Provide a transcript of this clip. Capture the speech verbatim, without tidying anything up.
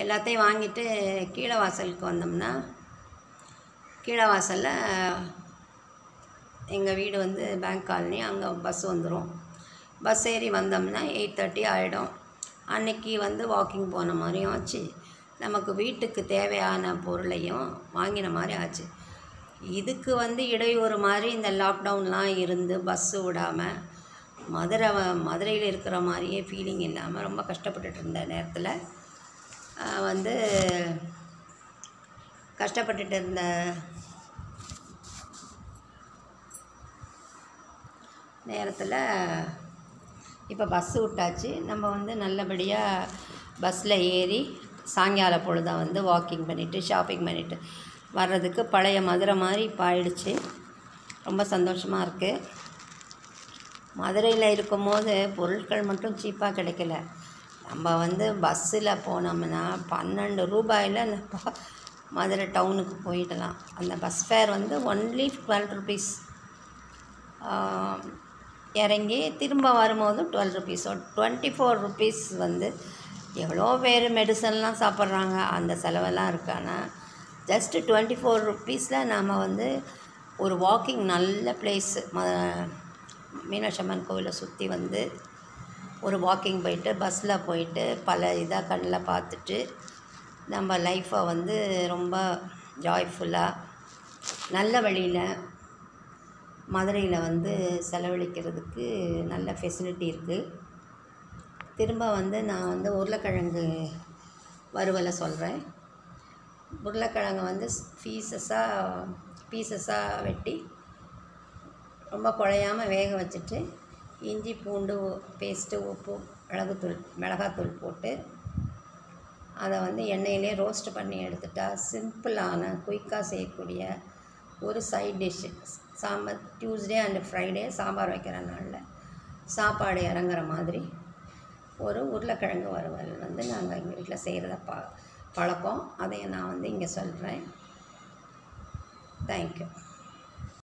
எல்லாத்தையும் வாங்கிட்டு கீழே வாசலுக்கு வந்தோம்னா, கீழே வாசலில் எங்கள் வீடு வந்து பேங்க் காலனி, அங்கே பஸ் வந்துடும். பஸ் ஏறி வந்தோம்னா எயிட் தேர்ட்டி ஆகிடும். அன்றைக்கி வந்து வாக்கிங் போன மாதிரியும் ஆச்சு, நமக்கு வீட்டுக்கு தேவையான பொருளையும் வாங்கின மாதிரி ஆச்சு. இதுக்கு வந்து இடையூறு மாதிரி இந்த லாக்டவுன்லாம் இருந்து பஸ்ஸு விடாமல் மதுரை மதுரையில் இருக்கிற மாதிரியே ஃபீலிங் இல்லாமல் ரொம்ப கஷ்டப்பட்டுட்டு இருந்த நேரத்தில் வந்து கஷ்டப்பட்டுட்டு இருந்த நேரத்தில் இப்போ பஸ்ஸு விட்டாச்சு. நம்ம வந்து நல்லபடியாக பஸ்ஸில் ஏறி சாயங்கால பொழுதை வந்து வாக்கிங் பண்ணிவிட்டு ஷாப்பிங் பண்ணிவிட்டு வர்றதுக்கு பழைய மதுரை மாதிரி இப்போ ஆயிடுச்சு. ரொம்ப சந்தோஷமாக இருக்குது. மதுரையில் இருக்கும்போது பொருட்கள் மட்டும் சீப்பாக கிடைக்கல. நம்ம வந்து பஸ்ஸில் போனோம்னா பன்னெண்டு ரூபாயில் மதுரை டவுனுக்கு போயிடலாம். அந்த பஸ் ஃபேர் வந்து ஒன்லி டுவெல் ருபீஸ். இறங்கி திரும்ப வரும்போது டுவெல் ருபீஸோ டுவெண்ட்டி ஃபோர் ருபீஸ் வந்து எவ்வளோ பேர் மெடிசன்லாம் சாப்பிட்றாங்க, அந்த செலவெல்லாம் இருக்கானா ஜஸ்ட்டு டுவெண்ட்டி ஃபோர் ருப்பீஸில் நாம் வந்து ஒரு வாக்கிங் நல்ல பிளேஸு ம மீனாட்சி அம்மன் கோவிலை சுற்றி வந்து ஒரு வாக்கிங் போயிட்டு பஸ்ஸில் போயிட்டு பல இதாக கண்ணில் பார்த்துட்டு நம்ம லைஃப்பை வந்து ரொம்ப ஜாய்ஃபுல்லாக நல்ல வழியில் மதுரையில் வந்து செலவழிக்கிறதுக்கு நல்ல ஃபெசிலிட்டி இருக்குது. திரும்ப வந்து நான் வந்து உருளைக்கிழங்கு வறுவலை சொல்கிறேன். உருளைக்கிழங்கு வந்து பீசஸாக பீசஸாக வெட்டி ரொம்ப குழையாமல் வேக வச்சுட்டு இஞ்சி பூண்டு பேஸ்ட்டு உப்பு மிளகுத்தூள் மிளகாத்தூள் போட்டு அதை வந்து எண்ணெயிலே ரோஸ்ட் பண்ணி எடுத்துட்டா சிம்பிளான குயிக்காக செய்யக்கூடிய ஒரு side dish. Sambar Tuesday and Friday sambar வைக்கிற நாளில் சாப்பாடு இறங்குற மாதிரி ஒரு உருளைக்கிழங்கு வறுவல் வந்து நாங்கள் எங்கள் வீட்டில் செய்கிறத பா பழக்கம். அதை நான் வந்து இங்கே சொல்கிறேன். தேங்க்யூ.